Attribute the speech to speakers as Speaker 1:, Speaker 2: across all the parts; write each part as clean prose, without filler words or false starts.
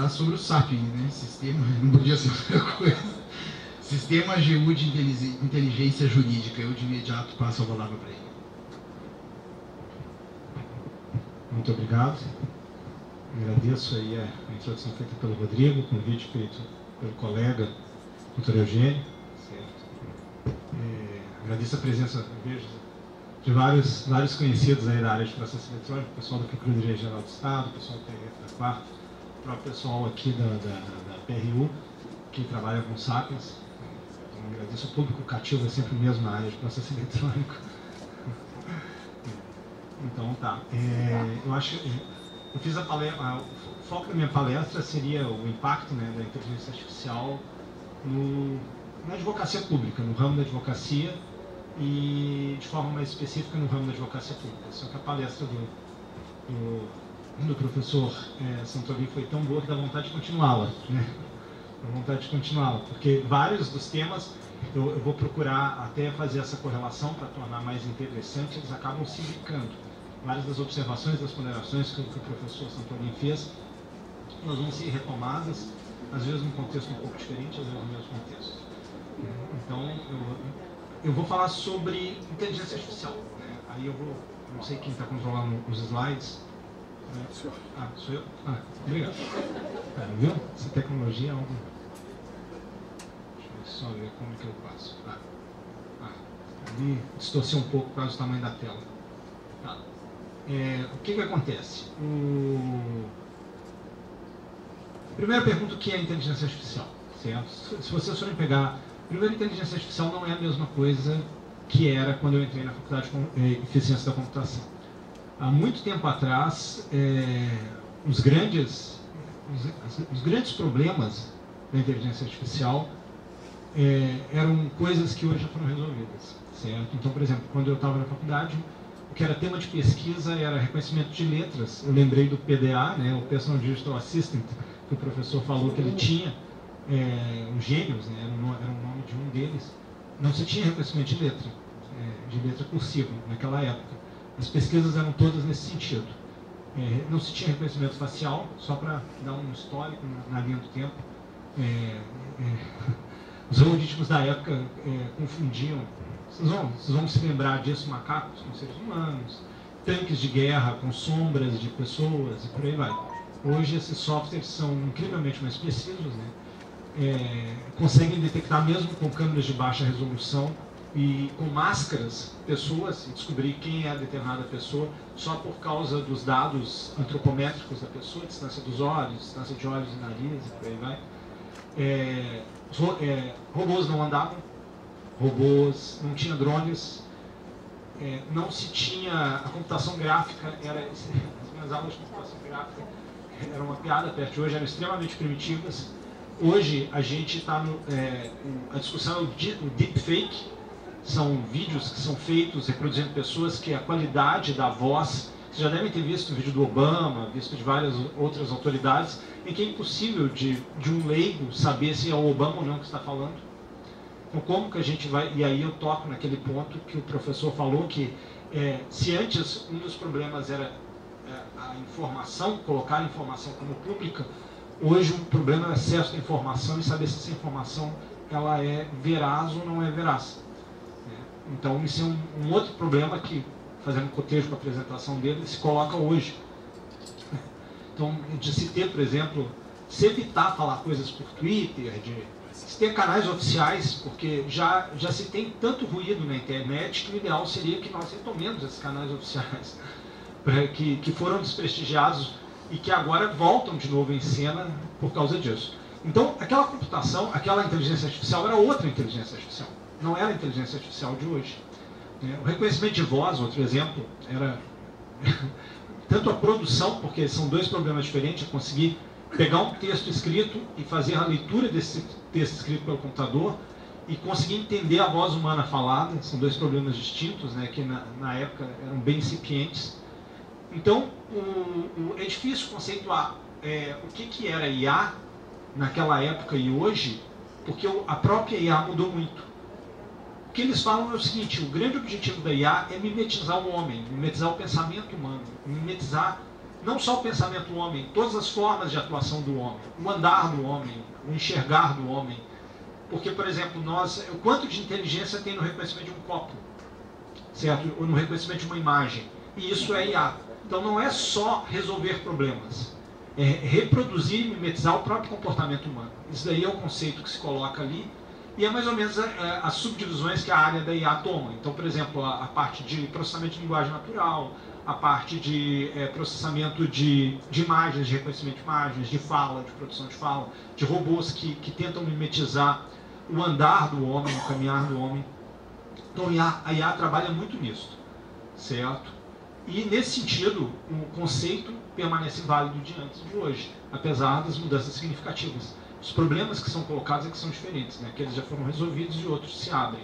Speaker 1: sobre o SAP, né? Sistema, não podia ser outra coisa. Sistema AGU de inteligência jurídica. Eu de imediato passo a palavra para ele.
Speaker 2: Muito obrigado. Agradeço aí a introdução feita pelo Rodrigo, o convite feito pelo colega, doutor Eugênio. Certo. Agradeço a presença, eu vejo, de vários conhecidos aí da área de processo eletrônico, o pessoal da Procuradoria-Geral do Estado, o pessoal do TRF da Quarta, o próprio pessoal aqui da PRU, que trabalha com Sapiens. Então, agradeço ao público cativo, é sempre o mesmo na área de processo eletrônico. Então, tá. Eu acho que eu fiz a palestra, o foco da minha palestra seria o impacto, né, da inteligência artificial na advocacia pública, no ramo da advocacia e, de forma mais específica, no ramo da advocacia pública. Só que a palestra do professor Santolin foi tão boa que dá vontade de continuá-la, né? Dá vontade de continuá-la, porque vários dos temas eu vou procurar até fazer essa correlação para tornar mais interessante, eles acabam se indicando. Várias das observações, das ponderações que o professor Santolin fez, elas vão ser retomadas, às vezes num contexto um pouco diferente, às vezes no mesmo contexto. Então, eu vou falar sobre inteligência artificial. Né? Aí eu vou, não sei quem está controlando os slides. Né? Sou eu? Obrigado. Viu? Essa tecnologia é algo... Deixa eu só ver como que eu passo. Ali distorceu um pouco por causa do tamanho da tela. Tá. O que acontece? Primeira pergunta, o que é inteligência artificial? Certo? Se vocês forem pegar... Primeiro, inteligência artificial não é a mesma coisa que era quando eu entrei na Faculdade de Eficiência da Computação. Há muito tempo atrás, os grandes problemas da inteligência artificial eram coisas que hoje já foram resolvidas. Certo? Então, por exemplo, quando eu estava na faculdade, o que era tema de pesquisa era reconhecimento de letras. Eu lembrei do PDA, né, o Personal Digital Assistant, que o professor falou que ele tinha, os gênios, né, era o nome de um deles. Não se tinha reconhecimento de letra cursiva naquela época. As pesquisas eram todas nesse sentido. Não se tinha reconhecimento facial, só para dar um histórico na linha do tempo. Os algoritmos da época confundiam. Vocês vão se lembrar disso, macacos com seres humanos, tanques de guerra com sombras de pessoas e por aí vai. Hoje esses softwares são incrivelmente mais precisos, né? Conseguem detectar mesmo com câmeras de baixa resolução e com máscaras pessoas e descobrir quem é a determinada pessoa só por causa dos dados antropométricos da pessoa, distância dos olhos, distância de olhos e nariz e por aí vai. Robôs não andavam, robôs, não tinha drones, não se tinha a computação gráfica, as minhas aulas de computação gráfica eram uma piada perto de hoje, eram extremamente primitivas. Hoje a gente está a discussão é o deepfake, são vídeos que são feitos reproduzindo pessoas que a qualidade da voz, vocês já devem ter visto o vídeo do Obama, visto de várias outras autoridades, em que é impossível de um leigo saber se é o Obama ou não que está falando. Então, como que a gente vai... E aí eu toco naquele ponto que o professor falou, que se antes um dos problemas era a informação, colocar a informação como pública, hoje o problema é o acesso à informação e saber se essa informação ela é veraz ou não é veraz. Então, isso é um outro problema que, fazendo cotejo com a apresentação dele, se coloca hoje. Então, de se ter, por exemplo, se evitar falar coisas por Twitter, se ter canais oficiais, porque já se tem tanto ruído na internet que o ideal seria que nós retomemos esses canais oficiais, que foram desprestigiados e que agora voltam de novo em cena por causa disso. Então, aquela computação, aquela inteligência artificial era outra inteligência artificial, não era a inteligência artificial de hoje. O reconhecimento de voz, outro exemplo, era tanto a produção, porque são dois problemas diferentes, é conseguir pegar um texto escrito e fazer a leitura desse texto escrito pelo computador e conseguir entender a voz humana falada, são dois problemas distintos, né, que na época eram bem incipientes. Então, é difícil conceituar o que era IA naquela época e hoje, porque a própria IA mudou muito. O que eles falam é o seguinte: o grande objetivo da IA é mimetizar o homem, mimetizar o pensamento humano, mimetizar não só o pensamento do homem, todas as formas de atuação do homem, o andar do homem, o enxergar do homem. Porque, por exemplo, o quanto de inteligência tem no reconhecimento de um copo, certo? Ou no reconhecimento de uma imagem. E isso é IA. Então não é só resolver problemas, é reproduzir e mimetizar o próprio comportamento humano. Isso daí é o conceito que se coloca ali, e é mais ou menos as subdivisões que a área da IA toma. Então, por exemplo, a parte de processamento de linguagem natural, a parte de processamento de imagens, de reconhecimento de imagens, de fala, de produção de fala, de robôs que tentam mimetizar o andar do homem, o caminhar do homem. Então a IA trabalha muito nisso, certo? E nesse sentido, o conceito permanece válido de antes de hoje, apesar das mudanças significativas. Os problemas que são colocados é que são diferentes, né? Aqueles já foram resolvidos e outros se abrem.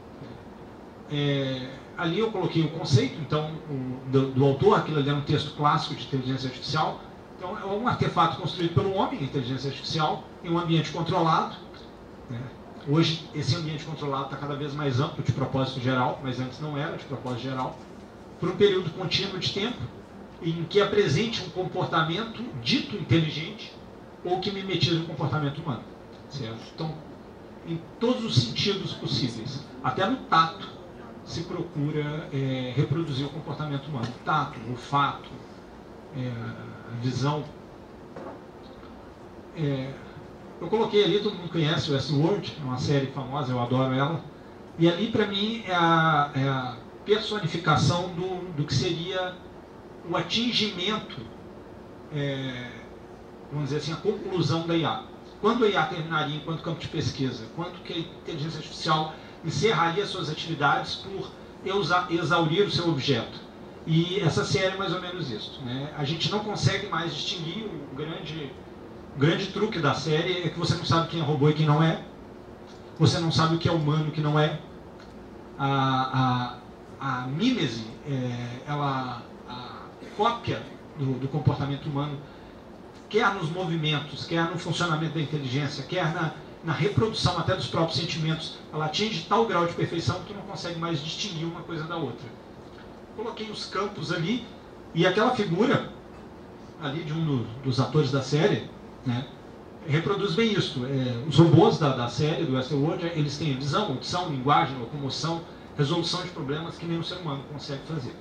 Speaker 2: Ali eu coloquei o conceito, então, do autor. Aquilo ali é um texto clássico de inteligência artificial. Então, é um artefato construído pelo homem, a inteligência artificial, em um ambiente controlado, né? Hoje, esse ambiente controlado está cada vez mais amplo, de propósito geral, mas antes não era de propósito geral, por um período contínuo de tempo, em que apresente um comportamento dito inteligente, ou que mimetize o comportamento humano, certo? Então, em todos os sentidos possíveis, até no tato, se procura reproduzir o comportamento humano. Tato, olfato, visão. Eu coloquei ali, todo mundo conhece o Westworld, é uma série famosa, eu adoro ela. E ali, para mim, é a personificação do que seria o atingimento, vamos dizer assim, a conclusão da IA. Quando a IA terminaria enquanto campo de pesquisa? Quando que a inteligência artificial encerraria suas atividades por exaurir o seu objeto? E essa série é mais ou menos isso, né? A gente não consegue mais distinguir. O grande truque da série é que você não sabe quem é robô e quem não é. Você não sabe o que é humano e o que não é. A mímese, a cópia do comportamento humano, quer nos movimentos, quer no funcionamento da inteligência, quer na reprodução até dos próprios sentimentos, ela atinge tal grau de perfeição que tu não consegue mais distinguir uma coisa da outra. Coloquei os campos ali, e aquela figura ali de um dos atores da série, né, reproduz bem isso. Os robôs da série, do Westworld, eles têm visão, audição, linguagem, locomoção, resolução de problemas que nem o ser humano consegue fazer.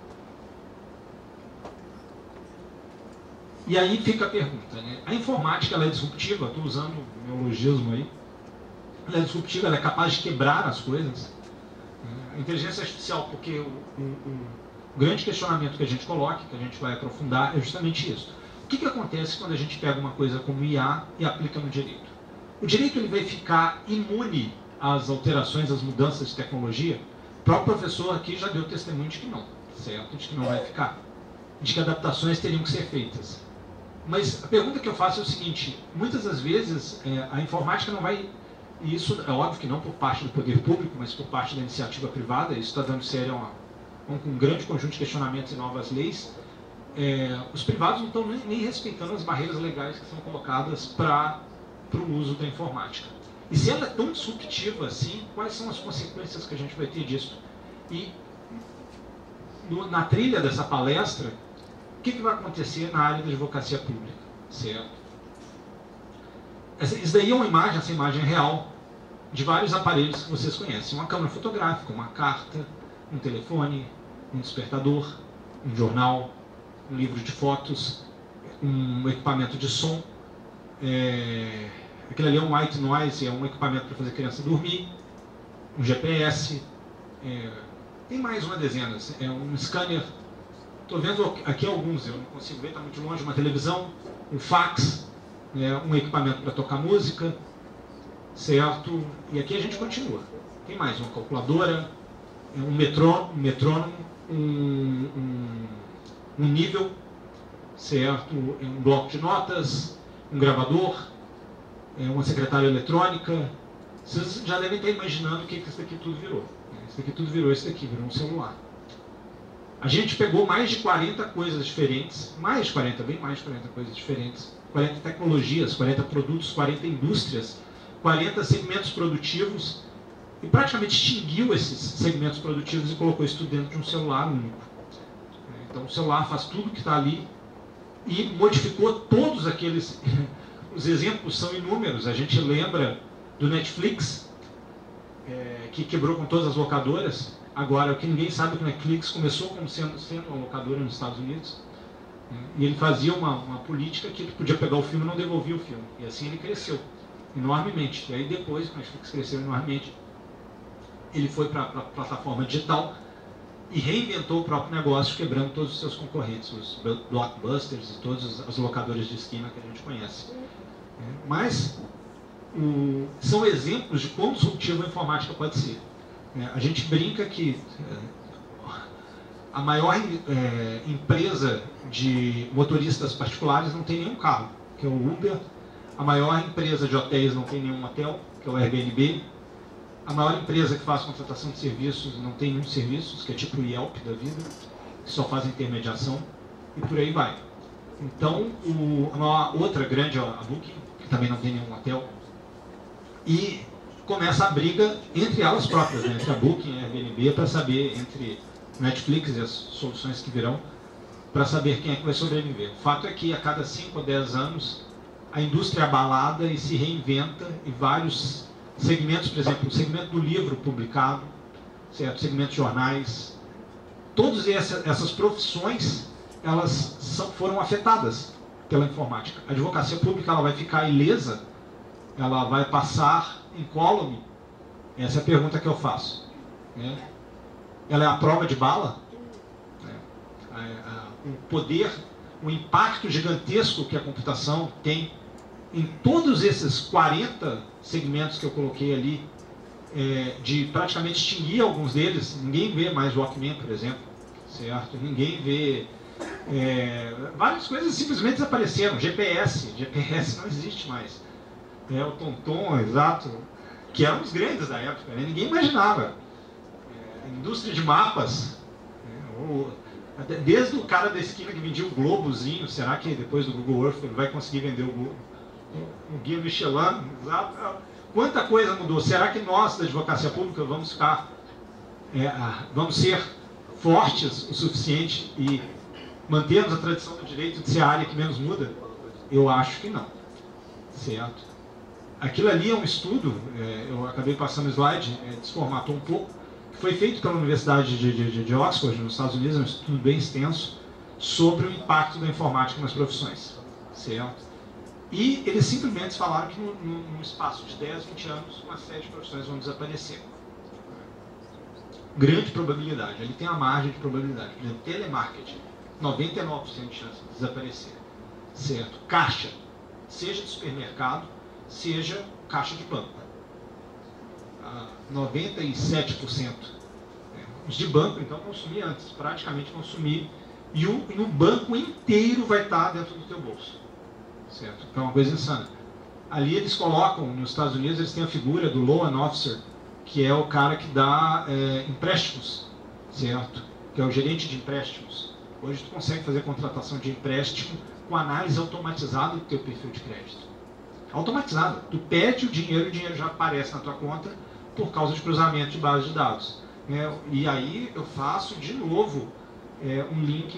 Speaker 2: E aí fica a pergunta, né? A informática, ela é disruptiva, estou usando o neologismo aí, ela é disruptiva, ela é capaz de quebrar as coisas. A inteligência artificial, porque o grande questionamento que a gente coloca, que a gente vai aprofundar, é justamente isso. O que acontece quando a gente pega uma coisa como IA e aplica no direito? O direito ele vai ficar imune às alterações, às mudanças de tecnologia? O próprio professor aqui já deu testemunho de que não, certo? De que não vai ficar. De que adaptações teriam que ser feitas. Mas a pergunta que eu faço é o seguinte: muitas das vezes a informática não vai, e isso é óbvio que não por parte do poder público, mas por parte da iniciativa privada, isso está dando sério a um grande conjunto de questionamentos e novas leis. Os privados não estão nem respeitando as barreiras legais que são colocadas para o uso da informática. E se ela é tão disruptiva assim, quais são as consequências que a gente vai ter disso? E na trilha dessa palestra, o que vai acontecer na área da advocacia pública, certo? Isso daí é uma imagem, essa imagem é real, de vários aparelhos que vocês conhecem. Uma câmera fotográfica, uma carta, um telefone, um despertador, um jornal, um livro de fotos, um equipamento de som. Aquilo ali é um white noise, é um equipamento para fazer a criança dormir, um GPS, tem mais uma dezena, um scanner. Estou vendo aqui alguns, eu não consigo ver, está muito longe, uma televisão, um fax, um equipamento para tocar música, certo? E aqui a gente continua. Tem mais, uma calculadora, um metrônomo, um nível, certo? Um bloco de notas, um gravador, uma secretária eletrônica. Vocês já devem estar imaginando o que isso daqui tudo virou. Isso daqui tudo virou isso daqui, virou um celular. A gente pegou mais de 40 coisas diferentes, mais de 40, bem mais de 40 coisas diferentes, 40 tecnologias, 40 produtos, 40 indústrias, 40 segmentos produtivos, e praticamente extinguiu esses segmentos produtivos e colocou isso tudo dentro de um celular único. Então o celular faz tudo que está ali e modificou todos aqueles... Os exemplos são inúmeros. A gente lembra do Netflix, que quebrou com todas as locadoras. Agora, o que ninguém sabe é que o Netflix começou como sendo uma locadora nos Estados Unidos, e ele fazia uma política que ele podia pegar o filme e não devolvia o filme. E assim ele cresceu enormemente. E aí depois que o Netflix cresceu enormemente, ele foi para a plataforma digital e reinventou o próprio negócio, quebrando todos os seus concorrentes, os blockbusters e todas as locadoras de esquina que a gente conhece. Mas são exemplos de quão disruptiva a informática pode ser. A gente brinca que a maior empresa de motoristas particulares não tem nenhum carro, que é o Uber. A maior empresa de hotéis não tem nenhum hotel, que é o Airbnb. A maior empresa que faz contratação de serviços não tem nenhum serviço, que é tipo o Yelp da vida, que só faz intermediação, e por aí vai. Então, uma outra grande, a Booking, que também não tem nenhum hotel, e começa a briga entre elas próprias, né? Entre a Booking e a Airbnb, para saber, entre Netflix e as soluções que virão, para saber quem é que vai sobreviver. O fato é que a cada 5 ou 10 anos a indústria é abalada e se reinventa, e vários segmentos, por exemplo, o segmento do livro publicado, certo? Segmento de jornais, todas essas profissões, elas foram afetadas pela informática. A advocacia pública, ela vai ficar ilesa, ela vai passar incólume? Essa é a pergunta que eu faço. Ela é a prova de bala? O poder, o impacto gigantesco que a computação tem em todos esses 40 segmentos que eu coloquei ali, de praticamente extinguir alguns deles. Ninguém vê mais Walkman, por exemplo, certo? Ninguém vê... várias coisas simplesmente desapareceram. GPS não existe mais. O Tom-Tom, exato, que eram os grandes da época, né? Ninguém imaginava. A indústria de mapas, desde o cara da esquina que vendia o globozinho, será que depois do Google Earth ele vai conseguir vender o guia Michelin? Exato. Quanta coisa mudou. Será que nós, da advocacia pública, vamos ser fortes o suficiente e mantermos a tradição do direito de ser a área que menos muda? Eu acho que não. Certo? Aquilo ali é um estudo, eu acabei passando o slide, desformatou um pouco, que foi feito pela Universidade de Oxford, nos Estados Unidos, é um estudo bem extenso, sobre o impacto da informática nas profissões. Certo? E eles simplesmente falaram que num espaço de 10, 20 anos, uma série de profissões vão desaparecer. Grande probabilidade, ali tem a margem de probabilidade. Por exemplo, telemarketing, 99% de chance de desaparecer. Certo? Caixa, seja de supermercado, seja caixa de banco. 97%. Os de banco, então, vão sumir antes, praticamente vão sumir, e o banco inteiro vai estar dentro do teu bolso. Certo? Então é uma coisa insana. Ali eles colocam, nos Estados Unidos, eles têm a figura do loan officer, que é o cara que dá empréstimos, certo? Que é o gerente de empréstimos. Hoje tu consegue fazer contratação de empréstimo com análise automatizada do teu perfil de crédito. Automatizada. Tu pede o dinheiro já aparece na tua conta por causa de cruzamento de base de dados. E aí eu faço de novo um link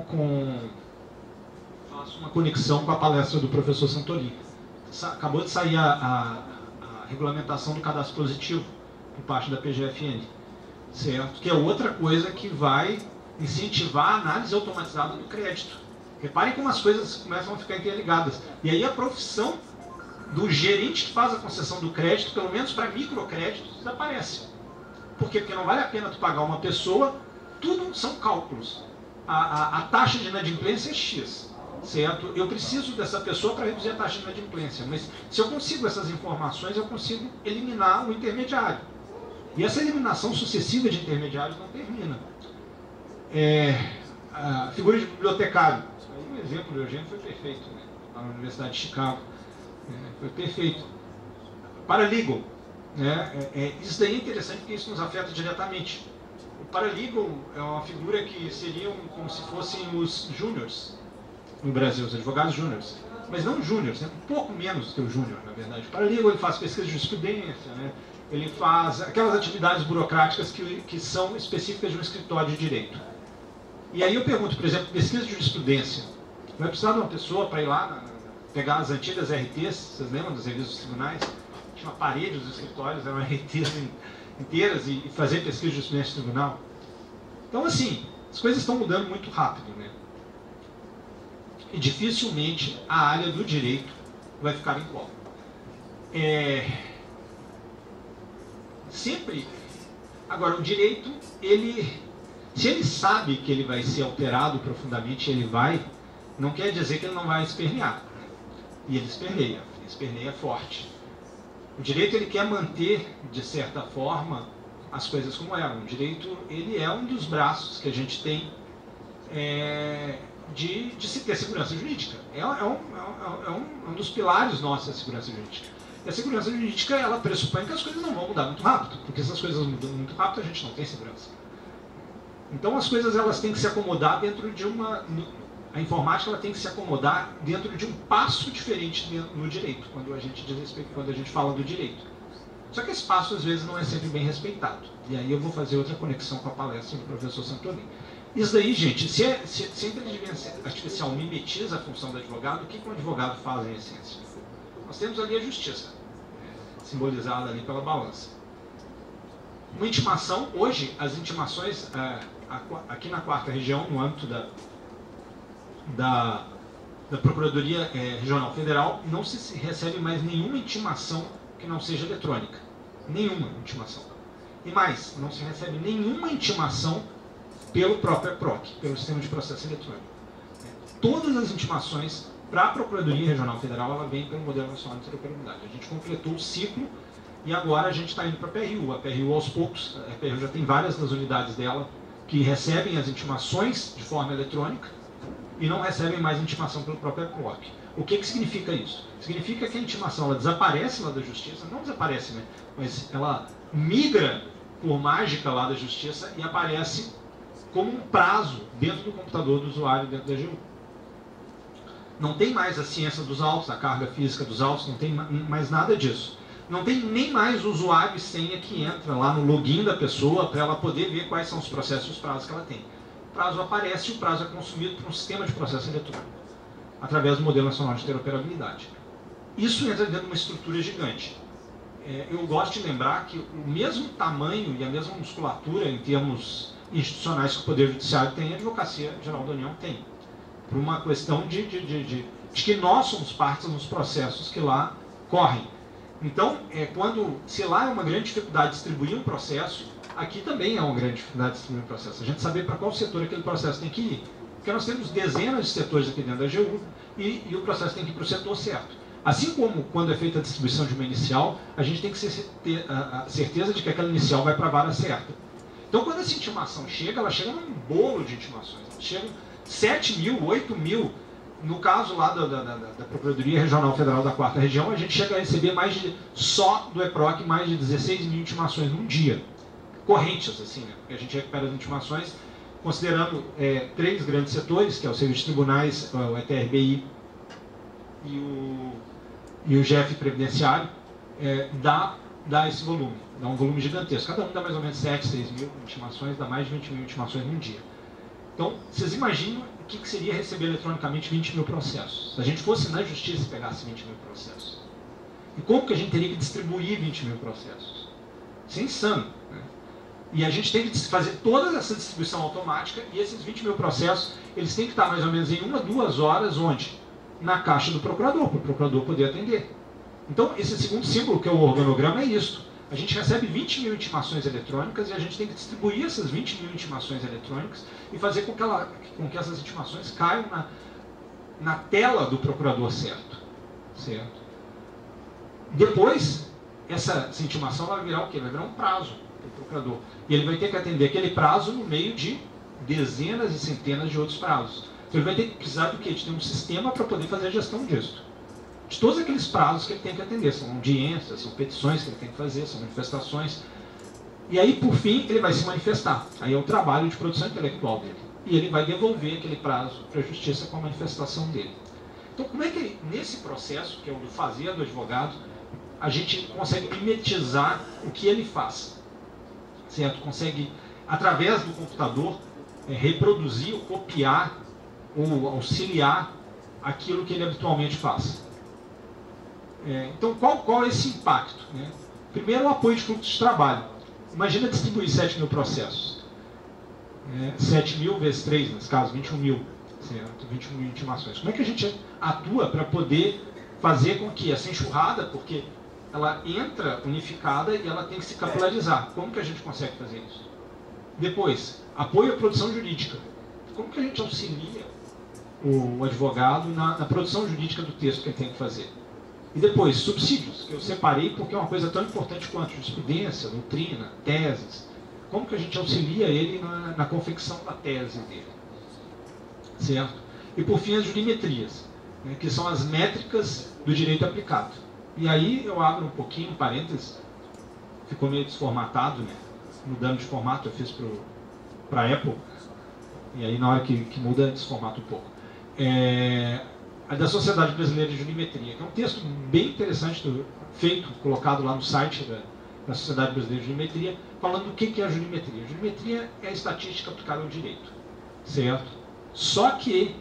Speaker 2: faço uma conexão com a palestra do professor Santolin. Acabou de sair a regulamentação do cadastro positivo por parte da PGFN, certo? Que é outra coisa que vai incentivar a análise automatizada do crédito. Reparem como as coisas começam a ficar interligadas. E aí a profissão do gerente que faz a concessão do crédito, pelo menos para microcréditos, desaparece. Por quê? Porque não vale a pena tu pagar uma pessoa, tudo são cálculos. A taxa de inadimplência é X, certo? Eu preciso dessa pessoa para reduzir a taxa de inadimplência, mas se eu consigo essas informações, eu consigo eliminar o intermediário. E essa eliminação sucessiva de intermediários não termina. A figura de bibliotecário. Aí o exemplo do Eugênio foi perfeito, né? Lá na Universidade de Chicago. Foi perfeito. Paralegal. Isso daí é interessante porque isso nos afeta diretamente. O paralegal é uma figura que seriam como se fossem os júniors no Brasil, os advogados júniors. Mas não júniors, um pouco menos que o júnior, na verdade. O paralegal ele faz pesquisa de jurisprudência, né? Ele faz aquelas atividades burocráticas que são específicas de um escritório de direito. E aí eu pergunto, por exemplo, pesquisa de jurisprudência. Vai precisar de uma pessoa para ir lá pegar as antigas RTs, vocês lembram dos revistas dos tribunais? Tinha uma parede dos escritórios, eram RTs inteiras e fazer pesquisa de jurisprudência de tribunal. Então, assim, as coisas estão mudando muito rápido, né? E dificilmente a área do direito vai ficar igual. Sempre. Agora, o direito, se ele sabe que ele vai ser alterado profundamente, ele vai, não quer dizer que ele não vai espernear. E ele esperneia forte. O direito, ele quer manter, de certa forma, as coisas como eram. O direito, ele é um dos braços que a gente tem de se ter segurança jurídica. É um dos pilares nossos da segurança jurídica. E a segurança jurídica, ela pressupõe que as coisas não vão mudar muito rápido, porque se as coisas mudam muito rápido, a gente não tem segurança. Então as coisas, elas têm que se acomodar dentro de a informática, ela tem que se acomodar dentro de um passo diferente no direito, quando a gente fala do direito. Só que esse passo, às vezes, não é sempre bem respeitado. E aí eu vou fazer outra conexão com a palestra do professor Santolin. Isso daí, gente, se a inteligência artificial mimetiza a função do advogado, o que um advogado faz em essência? Nós temos ali a justiça, simbolizada ali pela balança. Uma intimação, hoje, as intimações, aqui na 4ª região, no âmbito da Procuradoria Regional Federal, não se recebe mais nenhuma intimação que não seja eletrônica. Nenhuma intimação. E mais, não se recebe nenhuma intimação pelo próprio EPROC, pelo Sistema de Processo Eletrônico. Todas as intimações para a Procuradoria Regional Federal, ela vem pelo Modelo Nacional de Interoperabilidade. A gente completou o ciclo e agora a gente está indo para a PRU. A PRU, aos poucos, a PRU já tem várias das unidades dela que recebem as intimações de forma eletrônica e não recebem mais intimação pelo próprio EPROC. O que significa isso? Significa que a intimação, ela desaparece lá da Justiça, não desaparece, né? Mas ela migra por mágica lá da Justiça e aparece como um prazo dentro do computador do usuário, dentro da AGU. Não tem mais a ciência dos autos, a carga física dos autos, não tem mais nada disso. Não tem nem mais o usuário e senha que entra lá no login da pessoa para ela poder ver quais são os processos e os prazos que ela tem. O prazo aparece e o prazo é consumido por um sistema de processo eletrônico, através do Modelo Nacional de Interoperabilidade. Isso entra dentro de uma estrutura gigante. Eu gosto de lembrar que o mesmo tamanho e a mesma musculatura em termos institucionais que o Poder Judiciário tem, a Advocacia Geral da União tem. Por uma questão de que nós somos partes nos processos que lá correm. Então, se lá é uma grande dificuldade distribuir um processo, aqui também é uma grande dificuldade distribuir um processo. A gente saber para qual setor aquele processo tem que ir. Porque nós temos dezenas de setores aqui dentro da AGU e o processo tem que ir para o setor certo. Assim como quando é feita a distribuição de uma inicial, a gente tem que ter a certeza de que aquela inicial vai para a vara certa. Então, quando essa intimação chega, ela chega num bolo de intimações. Ela chega 7 mil, 8 mil. No caso lá da Procuradoria Regional Federal da 4ª Região, a gente chega a receber só do EPROC, mais de 16 mil intimações num dia. Correntes, assim, né? Porque a gente recupera as intimações considerando 3 grandes setores, que é o Serviço de Tribunais, o ETRBI e o GF Previdenciário, dá esse volume, dá um volume gigantesco. Cada um dá mais ou menos 7, 6 mil intimações, dá mais de 20 mil intimações num dia. Então, vocês imaginam o que seria receber eletronicamente 20 mil processos? Se a gente fosse na Justiça e pegasse 20 mil processos. E como que a gente teria que distribuir 20 mil processos? Isso é insano, né? E a gente tem que fazer toda essa distribuição automática e esses 20 mil processos, eles têm que estar mais ou menos em 1 a 2 horas, onde? Na caixa do procurador, para o procurador poder atender. Então, esse segundo símbolo, que é o organograma, é isso. A gente recebe 20 mil intimações eletrônicas e a gente tem que distribuir essas 20 mil intimações eletrônicas e fazer com que essas intimações caiam na tela do procurador certo. Depois, essa intimação vai virar o quê? Vai virar um prazo para o procurador. E ele vai ter que atender aquele prazo no meio de dezenas e centenas de outros prazos. Então ele vai ter que precisar do quê? De ter um sistema para poder fazer a gestão disso. De todos aqueles prazos que ele tem que atender. São audiências, são petições que ele tem que fazer, são manifestações. E aí, por fim, ele vai se manifestar. Aí é o trabalho de produção intelectual dele. E ele vai devolver aquele prazo para a Justiça com a manifestação dele. Então, como é que nesse processo, que é o do fazer do advogado, a gente consegue mimetizar o que ele faz? Certo? Consegue, através do computador, reproduzir ou copiar ou auxiliar aquilo que ele habitualmente faz. Então, qual é esse impacto, né? Primeiro, o apoio de fluxo de trabalho. Imagina distribuir 7 mil processos. 7 mil vezes 3, nesse caso, 21 mil. Certo? 21 mil intimações. Como é que a gente atua para poder fazer com que essa enxurrada, porque ela entra unificada e ela tem que se capilarizar. Como que a gente consegue fazer isso? Depois, apoio à produção jurídica. Como que a gente auxilia o advogado na produção jurídica do texto que ele tem que fazer? E depois, subsídios, que eu separei porque é uma coisa tão importante quanto jurisprudência, doutrina, teses. Como que a gente auxilia ele na confecção da tese dele? Certo? E por fim, as jurimetrias, né, que são as métricas do direito aplicado. E aí eu abro um pouquinho, parênteses, ficou meio desformatado, né? Mudando de formato, eu fiz para a Apple, e aí na hora que muda, desformata um pouco. A da Sociedade Brasileira de Jurimetria, que é um texto bem interessante, colocado lá no site da Sociedade Brasileira de Jurimetria, falando do que é a jurimetria. A jurimetria é a estatística aplicada ao direito, certo? Só que,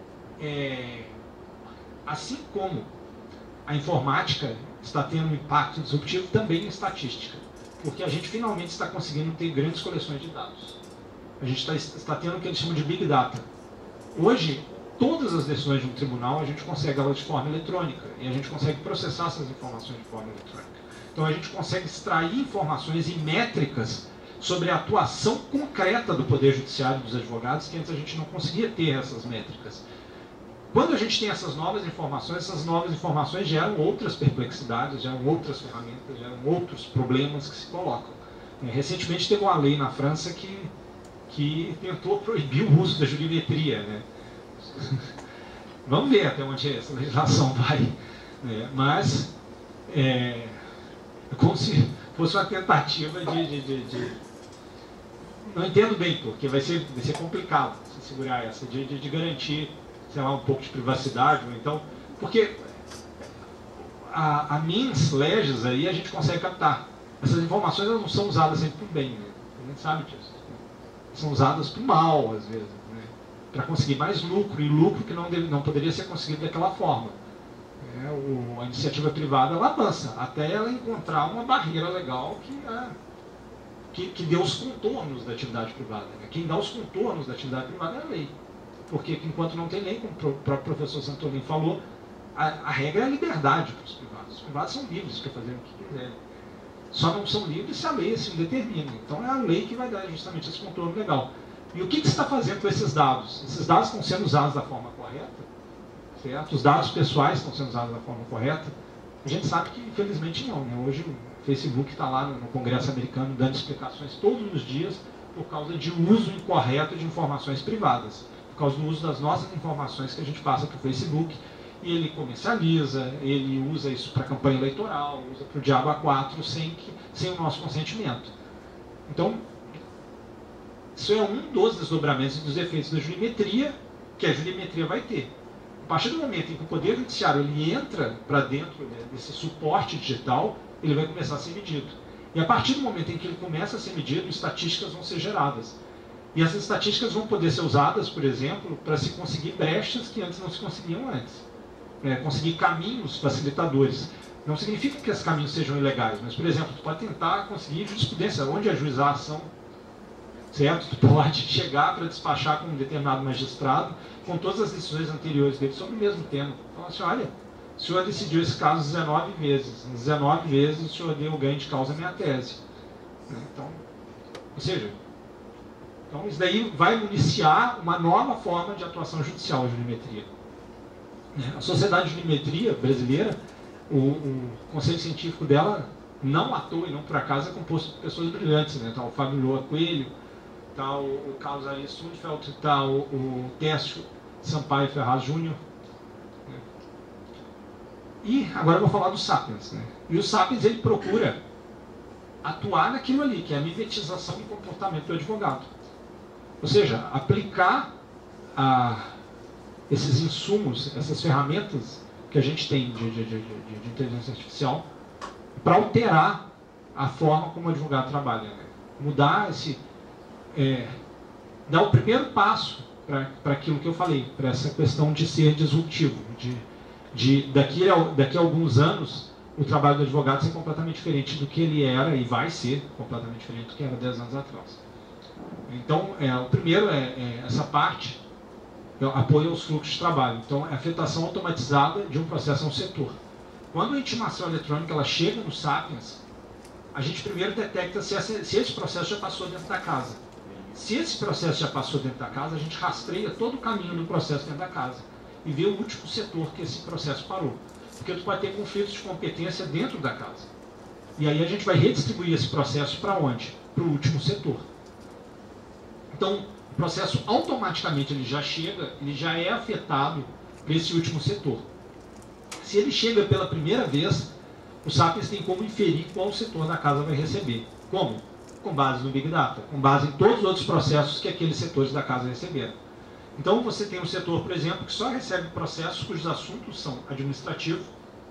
Speaker 2: assim como a informática está tendo um impacto disruptivo, também em estatística, porque a gente finalmente está conseguindo ter grandes coleções de dados. A gente está tendo o que eles chamam de Big Data. Hoje, todas as decisões de um tribunal, a gente consegue elas de forma eletrônica, e a gente consegue processar essas informações de forma eletrônica. Então a gente consegue extrair informações e métricas sobre a atuação concreta do Poder Judiciário e dos advogados, que antes a gente não conseguia ter essas métricas. Quando a gente tem essas novas informações geram outras perplexidades, geram outras ferramentas, geram outros problemas que se colocam. Recentemente teve uma lei na França que tentou proibir o uso da jurimetria, né? Vamos ver até onde essa legislação vai. Mas é como se fosse uma tentativa de... Não entendo bem, porque vai ser complicado se segurar essa, de garantir, sei lá, um pouco de privacidade, ou então... Porque a mens legis aí a gente consegue captar. Essas informações elas não são usadas sempre por bem, né? A gente sabe disso. São usadas por mal, às vezes, né? Para conseguir mais lucro, e lucro que não poderia ser conseguido daquela forma. A iniciativa privada ela avança até ela encontrar uma barreira legal que dê os contornos da atividade privada. Né? Quem dá os contornos da atividade privada é a lei. Porque enquanto não tem lei, como o próprio professor Santolin falou, a regra é a liberdade para os privados. Os privados são livres para fazer o que quiserem. Só não são livres se a lei assim determina. Então é a lei que vai dar justamente esse contorno legal. E o que você está fazendo com esses dados? Esses dados estão sendo usados da forma correta? Certo? Os dados pessoais estão sendo usados da forma correta? A gente sabe que, infelizmente, não. Né? Hoje o Facebook está lá no Congresso americano dando explicações todos os dias por causa de uso incorreto de informações privadas. Por causa do uso das nossas informações que a gente passa para o Facebook. E ele comercializa, ele usa isso para campanha eleitoral, usa para o diabo A4 sem o nosso consentimento. Então, isso é um dos desdobramentos e dos efeitos da jurimetria que a jurimetria vai ter. A partir do momento em que o Poder Judiciário ele entra para dentro desse suporte digital, ele vai começar a ser medido. E a partir do momento em que ele começa a ser medido, estatísticas vão ser geradas. E essas estatísticas vão poder ser usadas, por exemplo, para se conseguir brechas que antes não se conseguiam antes. Conseguir caminhos facilitadores. Não significa que esses caminhos sejam ilegais, mas, por exemplo, tu pode tentar conseguir jurisprudência, onde ajuizar a ação, certo? Tu pode chegar para despachar com um determinado magistrado com todas as decisões anteriores dele sobre o mesmo tema. Então, assim, olha, o senhor decidiu esse caso 19 vezes. 19 vezes o senhor deu ganho de causa à minha tese. Então, ou seja, então isso daí vai iniciar uma nova forma de atuação judicial, a jurimetria. A Sociedade de Jurimetria brasileira, o conselho científico dela, não à toa e não por acaso, é composto por pessoas brilhantes. Né? Tá o Fábio Loa Coelho, tá o Carlos Arias Sundfeld, tá o Técio Sampaio Ferraz Júnior. Né? E agora eu vou falar do Sapiens. Né? E o Sapiens ele procura atuar naquilo ali, que é a mimetização do comportamento do advogado. Ou seja, aplicar esses insumos, essas ferramentas que a gente tem de inteligência artificial para alterar a forma como o advogado trabalha. Né? Mudar dar o primeiro passo para aquilo que eu falei, para essa questão de ser disruptivo, daqui a alguns anos o trabalho do advogado ser completamente diferente do que ele era e vai ser completamente diferente do que era 10 anos atrás. Então, o primeiro é essa parte, apoio aos fluxos de trabalho. Então, é a afetação automatizada de um processo a um setor. Quando a intimação eletrônica ela chega no Sapiens, a gente primeiro detecta se esse processo já passou dentro da casa. Se esse processo já passou dentro da casa, a gente rastreia todo o caminho do processo dentro da casa e vê o último setor que esse processo parou. Porque tu pode ter conflitos de competência dentro da casa. E aí a gente vai redistribuir esse processo para onde? Para o último setor. Então, o processo automaticamente ele já chega, ele já é afetado por esse último setor. Se ele chega pela primeira vez, o Sapiens tem como inferir qual setor da casa vai receber. Como? Com base no Big Data, com base em todos os outros processos que aqueles setores da casa receberam. Então você tem um setor, por exemplo, que só recebe processos cujos assuntos são administrativo,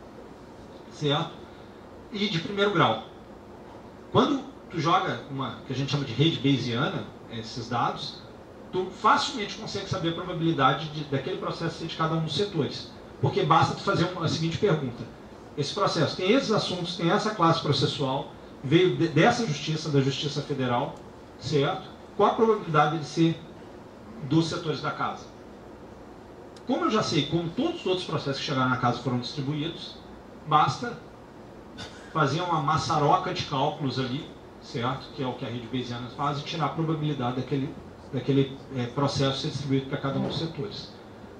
Speaker 2: certo? E de primeiro grau. Quando tu joga uma, que a gente chama de rede bayesiana, esses dados, tu facilmente consegue saber a probabilidade daquele processo ser de cada um dos setores. Porque basta tu fazer a seguinte pergunta. Esse processo tem esses assuntos, tem essa classe processual, veio dessa justiça, da Justiça Federal, certo? Qual a probabilidade de ser dos setores da casa? Como eu já sei como todos os outros processos que chegaram na casa foram distribuídos, basta fazer uma maçaroca de cálculos ali, certo? Que é o que a rede bayesiana faz, e tirar a probabilidade daquele processo ser distribuído para cada um dos setores.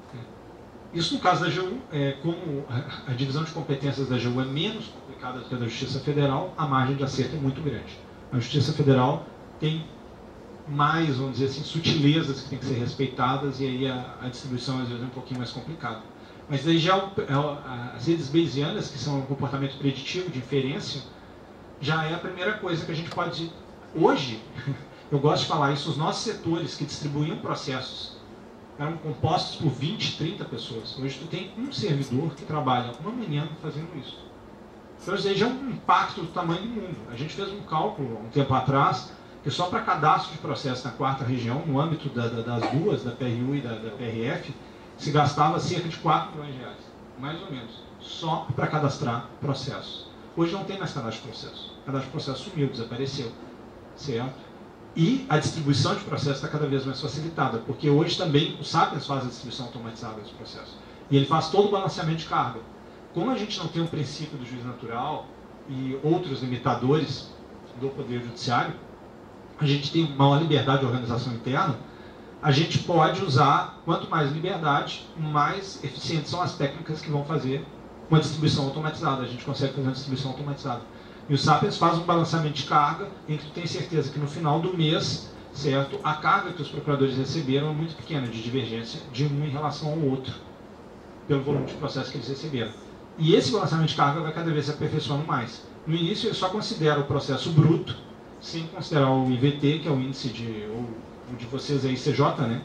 Speaker 2: Isso no caso da AGU, como a divisão de competências da AGU é menos complicada do que a da Justiça Federal, a margem de acerto é muito grande. A Justiça Federal tem mais, vamos dizer assim, sutilezas que têm que ser respeitadas, e aí a distribuição às vezes é um pouquinho mais complicada. Mas aí já as redes bayesianas, que são um comportamento preditivo de inferência, já é a primeira coisa que a gente pode... Hoje, eu gosto de falar isso, os nossos setores que distribuíam processos eram compostos por 20, 30 pessoas. Hoje tu tem um servidor que trabalha uma manhã fazendo isso. Então, isso aí já é um impacto do tamanho do mundo. A gente fez um cálculo, há um tempo atrás, que só para cadastro de processo na 4ª região, no âmbito das duas, da PRU e da PRF, se gastava cerca de 4 milhões de reais, mais ou menos, só para cadastrar processos. Hoje não tem mais cadastro de processo. O cadastro de processo sumiu, desapareceu, certo? E a distribuição de processos está cada vez mais facilitada, porque hoje também o Sapiens faz a distribuição automatizada dos processos. E ele faz todo o balanceamento de carga. Como a gente não tem um princípio do juiz natural e outros limitadores do Poder Judiciário, a gente tem maior liberdade de organização interna, a gente pode usar, quanto mais liberdade, mais eficientes são as técnicas que vão fazer uma distribuição automatizada. A gente consegue fazer uma distribuição automatizada. E o Sapiens faz um balanceamento de carga em que tu tem certeza que no final do mês, certo, a carga que os procuradores receberam é muito pequena, de divergência de um em relação ao outro, pelo volume de processo que eles receberam. E esse balanceamento de carga vai cada vez se aperfeiçoando mais. No início ele só considera o processo bruto, sem considerar o IVT, que é o índice o de vocês aí, CJ, né?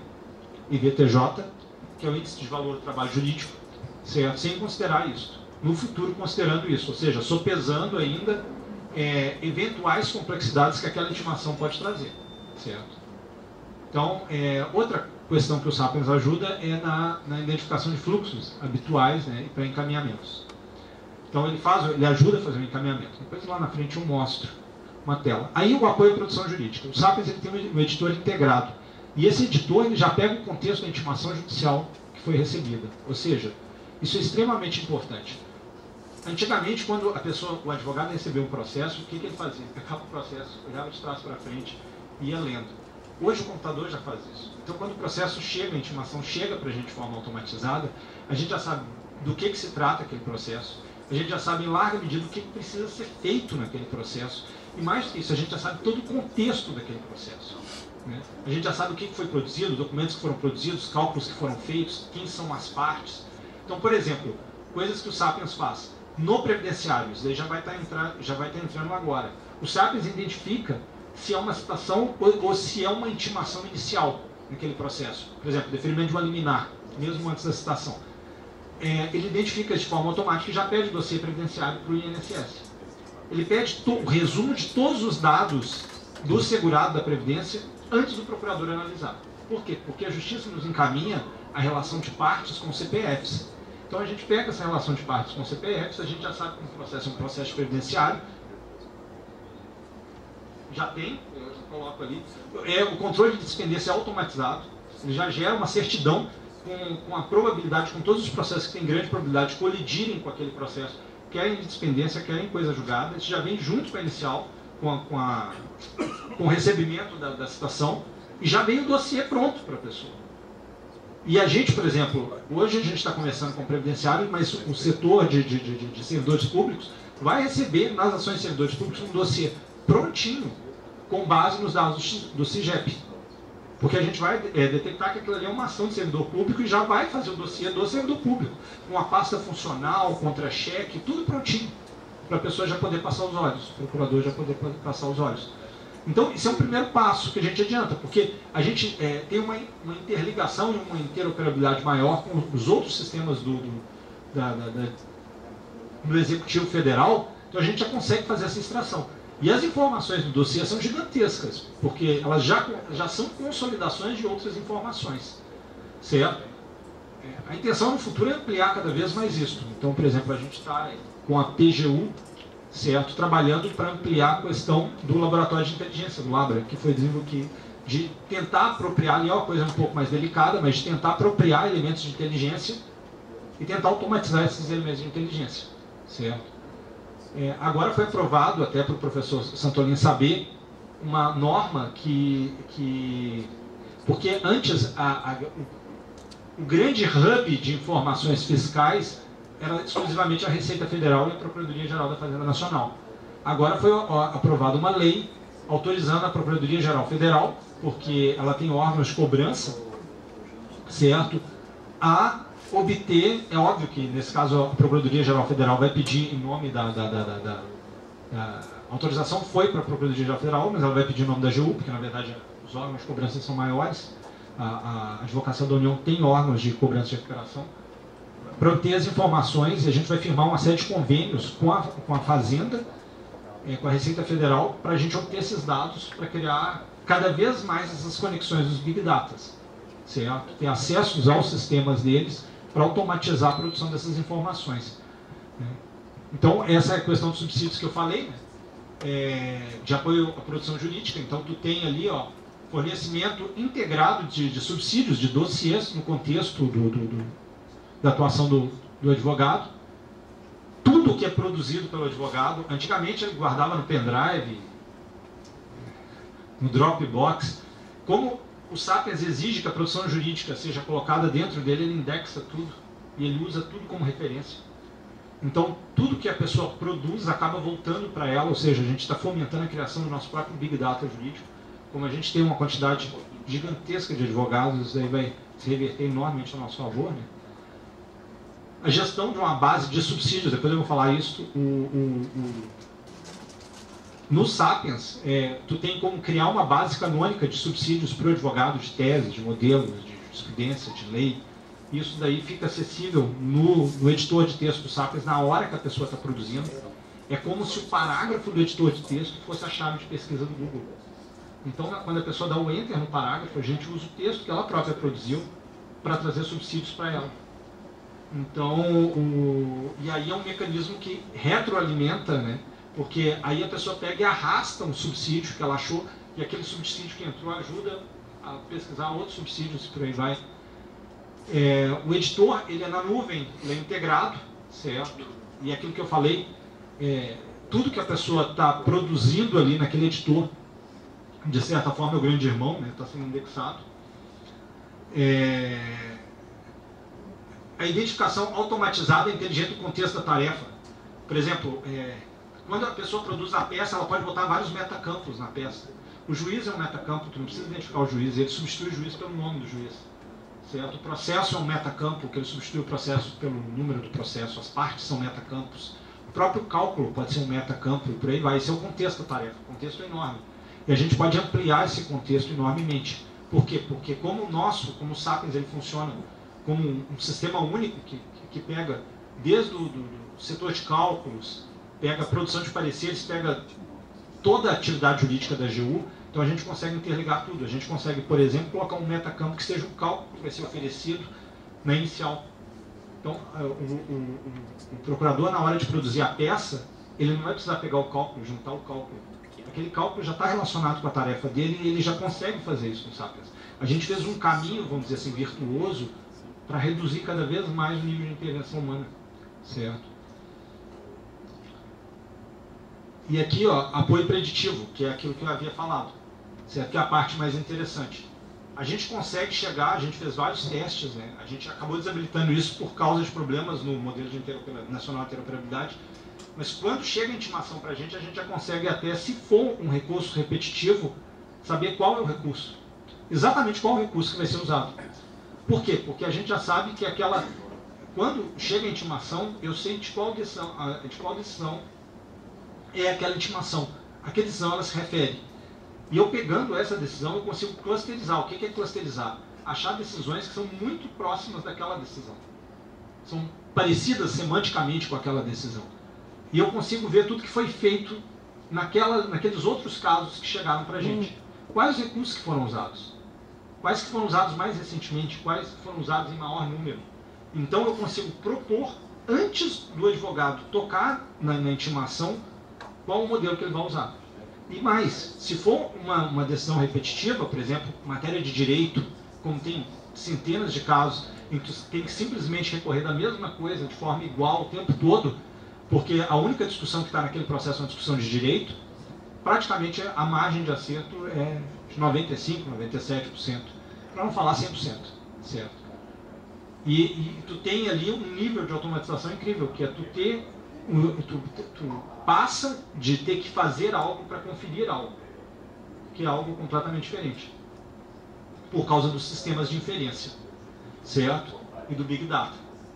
Speaker 2: IVTJ, que é o índice de valor do trabalho jurídico, certo? Sem considerar isso. No futuro, considerando isso, ou seja, sopesando ainda eventuais complexidades que aquela intimação pode trazer, certo? Então, outra questão que o Sapiens ajuda é na identificação de fluxos habituais, né, para encaminhamentos. Então, ele ajuda a fazer um encaminhamento. Depois, lá na frente, eu mostro uma tela. Aí, o apoio à produção jurídica. O Sapiens ele tem um editor integrado. E esse editor ele já pega o contexto da intimação judicial que foi recebida. Ou seja, isso é extremamente importante. Antigamente, quando o advogado recebeu um processo, o que ele fazia? Ele pegava o processo, olhava de trás para frente e ia lendo. Hoje o computador já faz isso. Então, quando o processo chega, a intimação chega para a gente de forma automatizada, a gente já sabe do que se trata aquele processo, a gente já sabe em larga medida o que precisa ser feito naquele processo, e mais do que isso, a gente já sabe todo o contexto daquele processo. Né? A gente já sabe o que foi produzido, documentos que foram produzidos, cálculos que foram feitos, quem são as partes. Então, por exemplo, coisas que o Sapiens faz. No previdenciário, isso daí já vai estar entrando agora. O Sapiens identifica se é uma citação ou se é uma intimação inicial naquele processo. Por exemplo, deferimento de uma liminar, mesmo antes da citação. Ele identifica de forma automática e já pede o dossiê previdenciário para o INSS. Ele pede o resumo de todos os dados do segurado da Previdência antes do procurador analisar. Por quê? Porque a justiça nos encaminha a relação de partes com CPFs. Então a gente pega essa relação de partes com CPFs, a gente já sabe que o processo é um processo previdenciário, já tem, eu já coloco ali, o controle de despendência é automatizado, ele já gera uma certidão com a probabilidade, com todos os processos que têm grande probabilidade de colidirem com aquele processo, querem de despendência, querem coisa julgada, isso já vem junto com a inicial, com o recebimento da citação, e já vem o dossiê pronto para a pessoa. E a gente, por exemplo, hoje a gente está começando com o previdenciário, mas o setor de servidores públicos vai receber nas ações de servidores públicos um dossiê prontinho, com base nos dados do CIGEP. Porque a gente vai detectar que aquilo ali é uma ação de servidor público e já vai fazer o dossiê do servidor público, com a pasta funcional, contra-cheque, tudo prontinho, para a pessoa já poder passar os olhos, o procurador já poder passar os olhos. Então, isso é um primeiro passo que a gente adianta, porque a gente tem uma interligação e uma interoperabilidade maior com os outros sistemas do Executivo Federal, então a gente já consegue fazer essa extração. E as informações do dossiê são gigantescas, porque elas já são consolidações de outras informações, certo? A intenção no futuro é ampliar cada vez mais isso. Então, por exemplo, a gente está com a PGU, certo, trabalhando para ampliar a questão do laboratório de inteligência, do Labra, que foi desenvolvido de tentar apropriar, ali é uma coisa um pouco mais delicada, mas de tentar apropriar elementos de inteligência e tentar automatizar esses elementos de inteligência, certo? Agora foi aprovado, até para o professor Santolin saber, uma norma porque antes o grande hub de informações fiscais era exclusivamente a Receita Federal e a Procuradoria-Geral da Fazenda Nacional. Agora foi aprovada uma lei autorizando a Procuradoria-Geral Federal, porque ela tem órgãos de cobrança, certo, a obter, é óbvio que nesse caso a Procuradoria-Geral Federal vai pedir em nome a autorização foi para a Procuradoria-Geral Federal, mas ela vai pedir em nome da AGU, porque na verdade os órgãos de cobrança são maiores, a Advocacia da União tem órgãos de cobrança de recuperação, para obter as informações, e a gente vai firmar uma série de convênios com a Fazenda, com a Receita Federal, para a gente obter esses dados, para criar cada vez mais essas conexões dos Big Datas, certo? Ter acessos aos sistemas deles para automatizar a produção dessas informações. Então, essa é a questão dos subsídios que eu falei, de apoio à produção jurídica. Então, tu tem ali, fornecimento integrado de subsídios, de dossiês, no contexto da atuação do advogado. Tudo que é produzido pelo advogado, antigamente ele guardava no pendrive, no Dropbox. Como o Sapiens exige que a produção jurídica seja colocada dentro dele, ele indexa tudo e ele usa tudo como referência. Então, tudo que a pessoa produz acaba voltando para ela, ou seja, a gente está fomentando a criação do nosso próprio Big Data jurídico. Como a gente tem uma quantidade gigantesca de advogados, isso aí vai se reverter enormemente a nosso favor, né? A gestão de uma base de subsídios, depois eu vou falar isso, no Sapiens, tu tem como criar uma base canônica de subsídios para o advogado, de tese, de modelos, de jurisprudência, de lei. Isso daí fica acessível no editor de texto do Sapiens na hora que a pessoa está produzindo. É como se o parágrafo do editor de texto fosse a chave de pesquisa do Google. Então, quando a pessoa dá o Enter no parágrafo, a gente usa o texto que ela própria produziu para trazer subsídios para ela. Então, e aí é um mecanismo que retroalimenta, né? Porque aí a pessoa pega e arrasta um subsídio que ela achou, e aquele subsídio que entrou ajuda a pesquisar outros subsídios e por aí vai. O editor, ele é na nuvem, ele é integrado, certo? E aquilo que eu falei, tudo que a pessoa está produzindo ali naquele editor, de certa forma é o grande irmão, né? Está sendo indexado. A identificação automatizada e inteligente do contexto da tarefa. Por exemplo, quando a pessoa produz a peça, ela pode botar vários metacampos na peça. O juiz é um metacampo, tu não precisa identificar o juiz, ele substitui o juiz pelo nome do juiz. Certo? O processo é um metacampo, que ele substitui o processo pelo número do processo, as partes são metacampos. O próprio cálculo pode ser um metacampo e por aí vai. Esse é o contexto da tarefa, o contexto é enorme. E a gente pode ampliar esse contexto enormemente. Por quê? Porque como o Sapiens ele funciona como um sistema único que pega desde o setor de cálculos, pega a produção de pareceres, pega toda a atividade jurídica da AGU, Então a gente consegue interligar tudo. A gente consegue, por exemplo, colocar um metacampo que seja um cálculo que vai ser oferecido na inicial. Então, o procurador, na hora de produzir a peça, ele não vai precisar pegar o cálculo, juntar o cálculo. Aquele cálculo já está relacionado com a tarefa dele e ele já consegue fazer isso com o Sapiens. A gente fez um caminho, vamos dizer assim, virtuoso, para reduzir cada vez mais o nível de intervenção humana. Certo? E aqui, ó, apoio preditivo, que é aquilo que eu havia falado. Certo? Que é a parte mais interessante. A gente consegue chegar, a gente fez vários testes, né? A gente acabou desabilitando isso por causa de problemas no modelo de nacional de interoperabilidade, mas quando chega a intimação para a gente já consegue até, se for um recurso repetitivo, saber qual é o recurso. Exatamente qual é o recurso que vai ser usado. Por quê? Porque a gente já sabe que quando chega a intimação, eu sei de qual decisão é aquela intimação. A que decisão ela se refere. E eu pegando essa decisão, eu consigo clusterizar. O que é clusterizar? Achar decisões que são muito próximas daquela decisão. São parecidas semanticamente com aquela decisão. E eu consigo ver tudo que foi feito naqueles outros casos que chegaram para a gente. Quais os recursos que foram usados? Quais que foram usados mais recentemente? Quais que foram usados em maior número? Então eu consigo propor, antes do advogado tocar na intimação, qual o modelo que ele vai usar. E mais, se for uma decisão repetitiva, por exemplo, matéria de direito, como tem centenas de casos em que você tem que simplesmente recorrer da mesma coisa de forma igual o tempo todo, porque a única discussão que está naquele processo é uma discussão de direito, praticamente a margem de acerto é de 95%, 97%, para não falar 100%, certo? E tu tem ali um nível de automatização incrível, que é tu passa de ter que fazer algo para conferir algo, que é algo completamente diferente, por causa dos sistemas de inferência, certo? E do Big Data.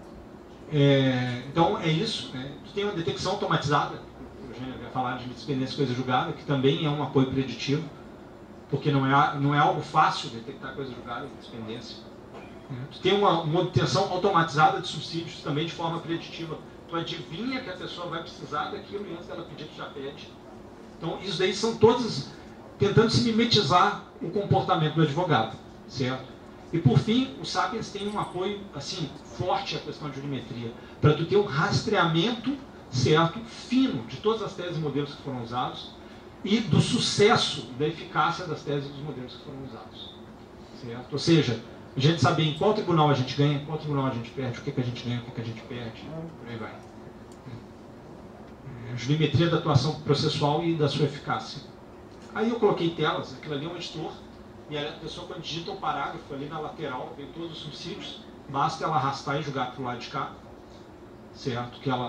Speaker 2: Então é isso, né? Tu tem uma detecção automatizada, o Eugênio vai falar de dependência coisa julgada, que também é um apoio preditivo, porque não é algo fácil detectar coisa julgada em dependência. Tu tem uma obtenção automatizada de subsídios também de forma preditiva. Tu adivinha que a pessoa vai precisar daquilo e antes dela pedir, tu já pede. Então, isso daí são todos tentando se mimetizar o comportamento do advogado, certo? E, por fim, o Sapiens tem um apoio, assim, forte à questão de jurimetria, para tu ter um rastreamento, certo, fino, de todas as teses e modelos que foram usados e do sucesso, da eficácia das teses e dos modelos que foram usados, certo? Ou seja, a gente saber em qual tribunal a gente ganha, em qual tribunal a gente perde, o que a gente ganha, o que a gente perde, por aí vai. A jurimetria da atuação processual e da sua eficácia. Aí eu coloquei telas, aquilo ali é um editor, e a pessoa quando digita o parágrafo ali na lateral, vem todos os subsídios, basta ela arrastar e jogar para o lado de cá, certo? Que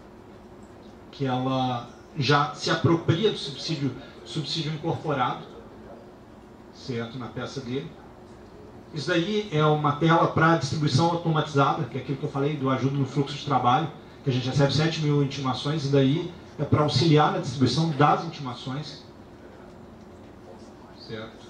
Speaker 2: ela já se apropria do subsídio incorporado, certo? Na peça dele. Isso daí é uma tela para distribuição automatizada, que é aquilo que eu falei do ajuda no fluxo de trabalho, que a gente recebe 7.000 intimações, e daí é para auxiliar na distribuição das intimações. Certo?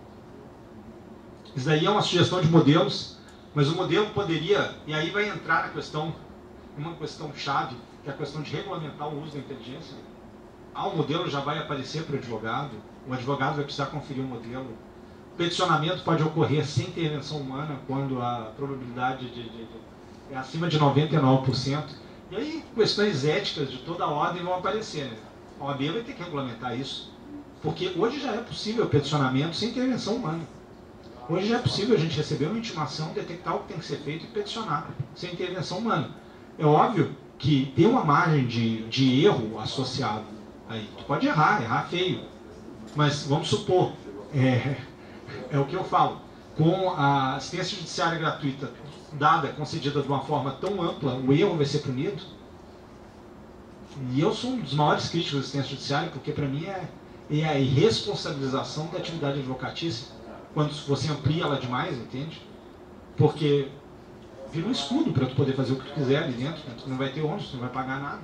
Speaker 2: Isso daí é uma sugestão de modelos, mas o modelo poderia, e aí vai entrar na questão, uma questão chave, que é a questão de regulamentar o uso da inteligência. O modelo já vai aparecer para o advogado vai precisar conferir o modelo. O peticionamento pode ocorrer sem intervenção humana, quando a probabilidade é acima de 99%. E aí questões éticas de toda a ordem vão aparecer, né? A OAB vai ter que regulamentar isso. Porque hoje já é possível o peticionamento sem intervenção humana. Hoje já é possível a gente receber uma intimação, detectar o que tem que ser feito e peticionar sem intervenção humana. É óbvio que tem uma margem de erro associado aí. Tu pode errar feio. Mas vamos supor, é o que eu falo, com a assistência judiciária gratuita dada, concedida de uma forma tão ampla, o erro vai ser punido. E eu sou um dos maiores críticos da assistência judiciária, porque para mim é a irresponsabilização da atividade advocatícia, quando você amplia ela demais, entende? Porque vira um escudo para tu poder fazer o que tu quiser ali dentro, né? Tu não vai ter ônus, tu não vai pagar nada.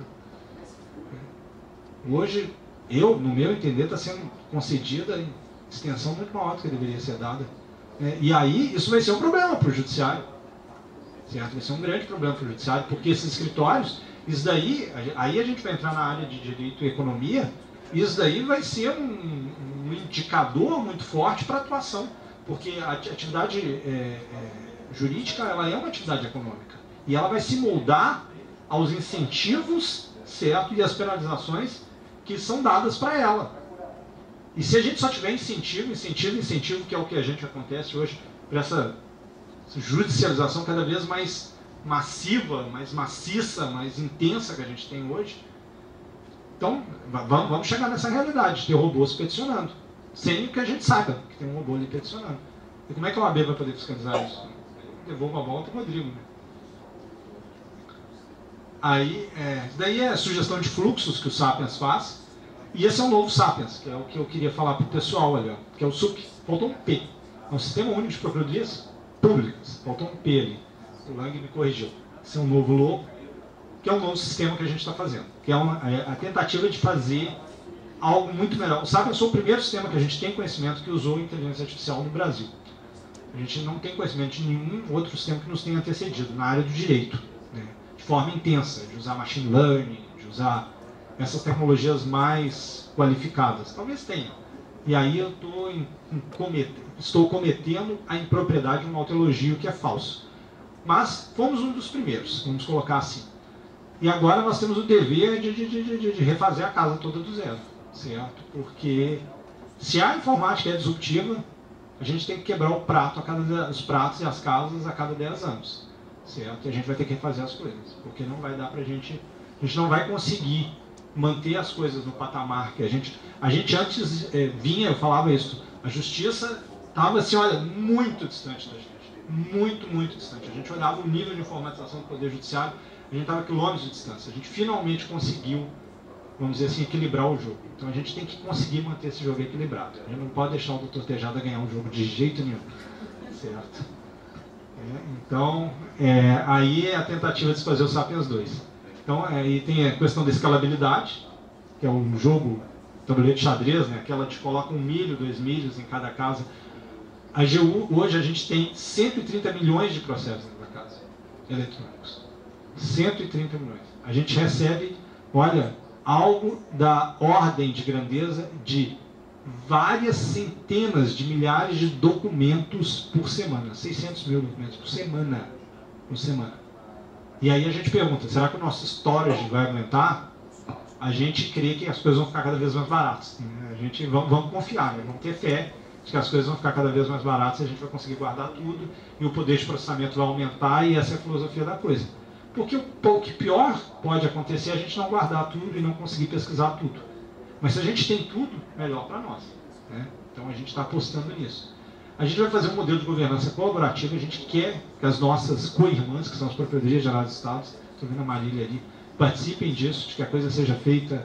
Speaker 2: Hoje, no meu entender, está sendo concedida em extensão muito maior do que deveria ser dada. E aí, isso vai ser um problema para o judiciário. Certo? Vai ser um grande problema para o judiciário, porque esses escritórios, isso daí, aí a gente vai entrar na área de direito e economia, Isso daí vai ser um indicador muito forte para a atuação, porque a atividade jurídica ela é uma atividade econômica e ela vai se moldar aos incentivos, certo, e às penalizações que são dadas para ela. E se a gente só tiver incentivo, que é o que a gente acontece hoje, para essa judicialização cada vez mais massiva, mais maciça, mais intensa que a gente tem hoje, então vamos chegar nessa realidade de ter robôs peticionando, sem que a gente saiba que tem um robô ali peticionando. E como é que a OAB vai poder fiscalizar isso? Devolvo a volta para o Rodrigo, né? Aí, daí é a sugestão de fluxos que o Sapiens faz, e esse é o novo Sapiens, que é o que eu queria falar para o pessoal ali, ó, que é o SUP, faltou um P. É um Sistema Único de Procedurias Públicas, faltou um P ali, o Lang me corrigiu. Esse é um novo logo, que é um novo sistema que a gente está fazendo, que é a tentativa de fazer algo muito melhor. O Sapiens foi o primeiro sistema que a gente tem conhecimento que usou inteligência artificial no Brasil. A gente não tem conhecimento de nenhum outro sistema que nos tenha antecedido na área do direito, né? De forma intensa, de usar machine learning, de usar essas tecnologias mais qualificadas. Talvez tenha. E aí eu estou cometendo a impropriedade de um autoelogio que é falso. Mas fomos um dos primeiros, vamos colocar assim. E agora nós temos o dever de refazer a casa toda do zero, certo? Porque se a informática é disruptiva, a gente tem que quebrar os pratos e as casas a cada 10 anos, certo? E a gente vai ter que refazer as coisas, porque não vai dar pra gente, a gente não vai conseguir manter as coisas no patamar que a gente antes vinha, eu falava isso, a justiça estava assim, olha, muito distante da gente, muito distante. A gente olhava o nível de informatização do Poder Judiciário, a gente estava a quilômetros de distância. A gente finalmente conseguiu, vamos dizer assim, equilibrar o jogo. Então a gente tem que conseguir manter esse jogo equilibrado. A gente não pode deixar o Dr. Tejada ganhar um jogo de jeito nenhum, certo? Então, aí é a tentativa de se fazer o Sapiens 2. Então, aí tem a questão da escalabilidade, que é um jogo, tabuleiro de xadrez, né? Que ela te coloca 1 milho, 2 milhos em cada casa. A AGU, hoje a gente tem 130 milhões de processos na casa, eletrônicos. 130 milhões. A gente recebe, olha, algo da ordem de grandeza de várias centenas de milhares de documentos por semana. 600 mil documentos por semana. E aí a gente pergunta, será que o nosso storage vai aumentar? A gente crê que as coisas vão ficar cada vez mais baratas. Né? A gente vamos confiar, né? Vamos ter fé de que as coisas vão ficar cada vez mais baratas e a gente vai conseguir guardar tudo e o poder de processamento vai aumentar e essa é a filosofia da coisa. Porque o que pior pode acontecer é a gente não guardar tudo e não conseguir pesquisar tudo. Mas se a gente tem tudo, melhor para nós. Né? Então a gente está apostando nisso. A gente vai fazer um modelo de governança colaborativa, a gente quer que as nossas co-irmãs, que são as Propriedades Gerais dos Estados, estou vendo a Marília ali, participem disso, de que a coisa seja feita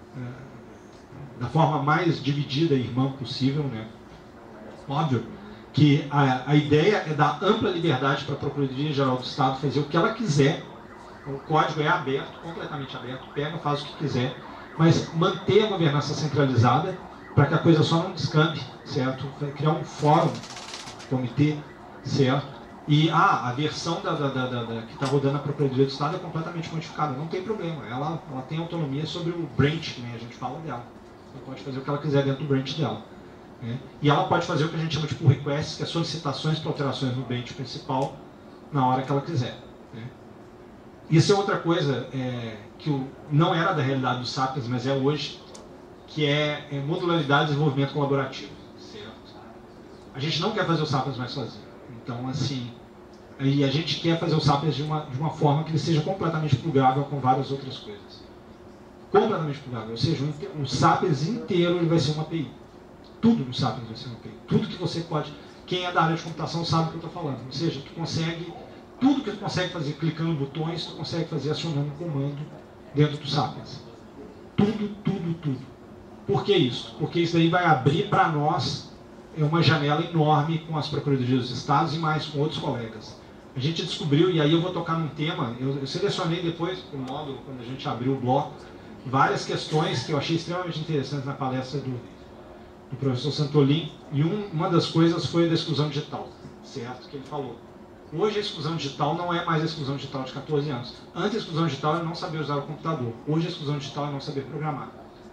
Speaker 2: da forma mais dividida e irmã possível. Né? Óbvio que a ideia é dar ampla liberdade para a Procuradoria Geral do Estado fazer o que ela quiser. O código é aberto, completamente aberto, pega, faz o que quiser, mas manter a governança centralizada para que a coisa só não descambe, certo? Criar um fórum, comitê, certo? E a versão que está rodando a Procuradoria do Estado é completamente modificada, não tem problema, ela tem autonomia sobre o branch, que nem a gente fala dela. Ela pode fazer o que ela quiser dentro do branch dela. Né? E ela pode fazer o que a gente chama de pull requests, que é solicitações para alterações no branch principal na hora que ela quiser. Né? Isso é outra coisa que não era da realidade do Sapiens, mas é hoje, que é modularidade de desenvolvimento colaborativo. Certo? A gente não quer fazer o Sapiens mais sozinho. Então, assim, aí a gente quer fazer o Sapiens de uma forma que ele seja completamente plugável com várias outras coisas. Completamente plugável. Ou seja, o Sapiens inteiro ele vai ser uma API. Tudo no Sapiens vai ser uma API. Tudo que você pode... Quem é da área de computação sabe o que eu estou falando. Ou seja, tu consegue... Tudo que tu consegue fazer clicando em botões, tu consegue fazer acionando um comando dentro do Sapiens. Tudo. Por que isso? Porque isso aí vai abrir para nós uma janela enorme com as Procuradorias dos Estados e mais com outros colegas. A gente descobriu, e aí eu vou tocar num tema, eu selecionei depois, o módulo, quando a gente abriu o bloco, várias questões que eu achei extremamente interessantes na palestra do professor Santolin, e uma das coisas foi a da exclusão digital, certo? Que ele falou. Hoje a exclusão digital não é mais a exclusão digital de 14 anos. Antes a exclusão digital é não saber usar o computador. Hoje a exclusão digital é não saber programar.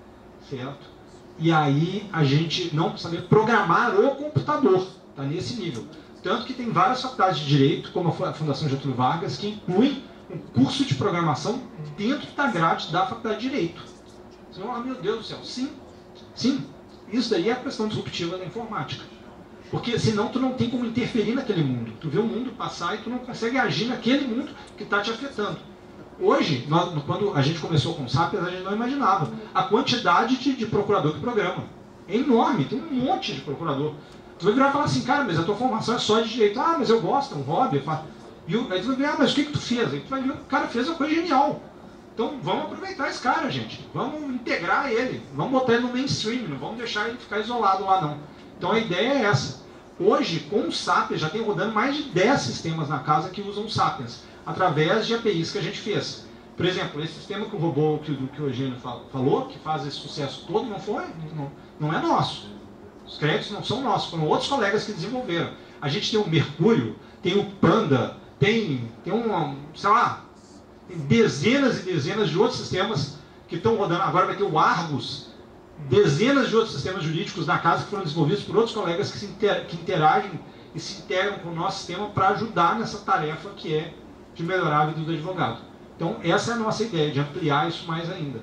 Speaker 2: certo? E aí a gente não precisa saber programar o computador, está nesse nível. Tanto que tem várias faculdades de Direito, como a Fundação Getúlio Vargas, que incluem um curso de programação dentro da grade da Faculdade de Direito. Você vai falar, meu Deus do céu, sim, sim, isso daí é a questão disruptiva da informática. Porque senão tu não tem como interferir naquele mundo. Tu vê o mundo passar e tu não consegue agir naquele mundo que está te afetando. Hoje, quando a gente começou com o Sapiens, a gente não imaginava a quantidade de procurador que programa. É enorme, tem um monte de procurador. Tu vai virar e falar assim, cara, mas a tua formação é só de direito. Ah, mas eu gosto, é um hobby. Aí tu vai ver, ah, mas o que tu fez? Aí tu vai ver, o cara fez uma coisa genial. Então vamos aproveitar esse cara, gente. Vamos integrar ele. Vamos botar ele no mainstream, não vamos deixar ele ficar isolado lá, não. Então a ideia é essa. Hoje, com o Sapiens, já tem rodando mais de 10 sistemas na casa que usam o Sapiens, através de APIs que a gente fez. Por exemplo, esse sistema que o robô, que o Eugênio falou, que faz esse sucesso todo, não é nosso. Os créditos não são nossos, foram outros colegas que desenvolveram. A gente tem o Mercúrio, tem o Panda, tem sei lá, tem dezenas e dezenas de outros sistemas que estão rodando. Agora vai ter o Argus, dezenas de outros sistemas jurídicos na casa que foram desenvolvidos por outros colegas que interagem e se integram com o nosso sistema para ajudar nessa tarefa que é de melhorar a vida do advogado. Então, essa é a nossa ideia, de ampliar isso mais ainda.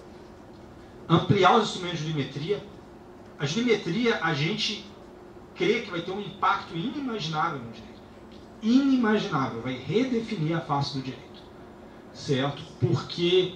Speaker 2: Ampliar os instrumentos de jurimetria. A jurimetria, a gente crê que vai ter um impacto inimaginável no direito. Inimaginável, vai redefinir a face do direito. Certo? Porque,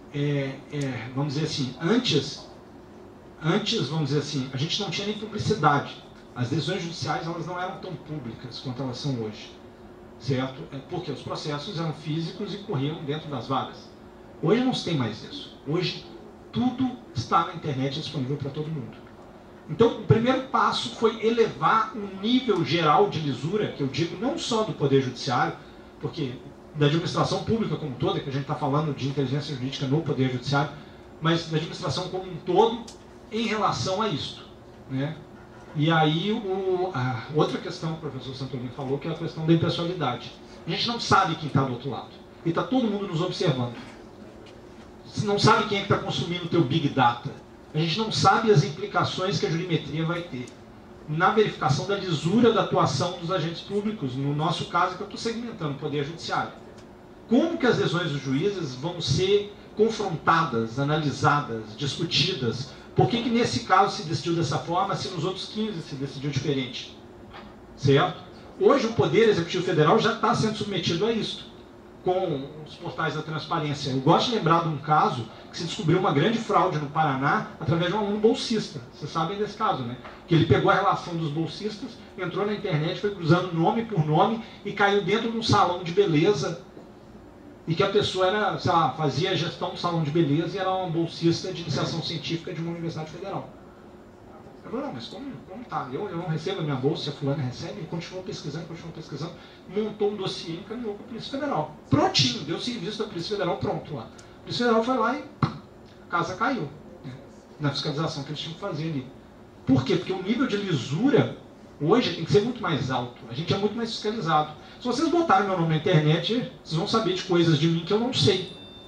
Speaker 2: vamos dizer assim, antes, vamos dizer assim, a gente não tinha nem publicidade. As decisões judiciais, elas não eram tão públicas quanto elas são hoje. Certo? Porque os processos eram físicos e corriam dentro das vagas. Hoje não se tem mais isso. Hoje tudo está na internet disponível para todo mundo. Então o primeiro passo foi elevar um nível geral de lisura, que eu digo não só do Poder Judiciário, porque da administração pública como toda, que a gente está falando de inteligência jurídica no Poder Judiciário, mas da administração como um todo em relação a isto, né? E aí, a outra questão que o professor Santolin falou, que é a questão da impessoalidade. A gente não sabe quem está do outro lado. E está todo mundo nos observando. Você não sabe quem é que está consumindo o teu Big Data. A gente não sabe as implicações que a jurimetria vai ter na verificação da lisura da atuação dos agentes públicos, no nosso caso, que eu estou segmentando o Poder Judiciário. Como que as decisões dos juízes vão ser confrontadas, analisadas, discutidas? Por que nesse caso se decidiu dessa forma, se nos outros 15 se decidiu diferente? Certo? Hoje o Poder Executivo Federal já está sendo submetido a isso, com os portais da transparência. Eu gosto de lembrar de um caso que se descobriu uma grande fraude no Paraná através de um aluno bolsista. Vocês sabem desse caso, né? Que ele pegou a relação dos bolsistas, entrou na internet, foi cruzando nome por nome e caiu dentro de um salão de beleza. E que a pessoa era, sei lá, fazia gestão do salão de beleza e era uma bolsista de iniciação científica de uma universidade federal. Eu falei, não, mas como tá? Eu não recebo a minha bolsa, a fulana recebe, e continuou pesquisando, montou um dossiê e encaminhou para a Polícia Federal. Prontinho, deu serviço da Polícia Federal pronto lá. A Polícia Federal foi lá e a casa caiu, né, na fiscalização que eles tinham que fazer ali. Por quê? Porque o nível de lisura hoje tem que ser muito mais alto. A gente é muito mais fiscalizado. Se vocês botarem meu nome na internet, vocês vão saber de coisas de mim que eu não sei.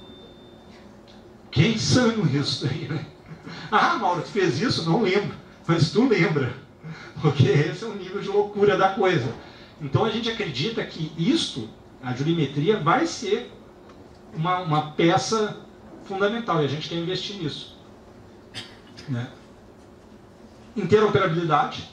Speaker 2: Que é insano isso daí, né? Ah, Mauro, tu fez isso? Não lembro. Mas tu lembra. Porque esse é o nível de loucura da coisa. Então a gente acredita que isto, a jurimetria, vai ser uma peça fundamental. E a gente quer investir nisso. Né? Interoperabilidade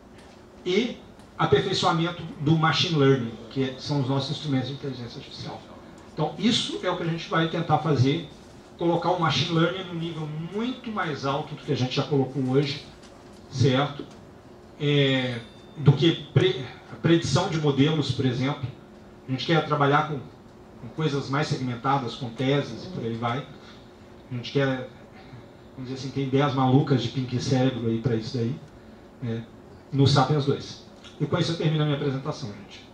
Speaker 2: e aperfeiçoamento do machine learning, que são os nossos instrumentos de inteligência artificial. Então, isso é o que a gente vai tentar fazer, colocar o machine learning num nível muito mais alto do que a gente já colocou hoje, certo? Do que a predição de modelos, por exemplo. A gente quer trabalhar com coisas mais segmentadas, com teses e por aí vai. A gente quer, vamos dizer assim, tem ideias malucas de Pink Cérebro aí para isso daí, né? No Sapiens 2. E com isso eu termino a minha apresentação, gente.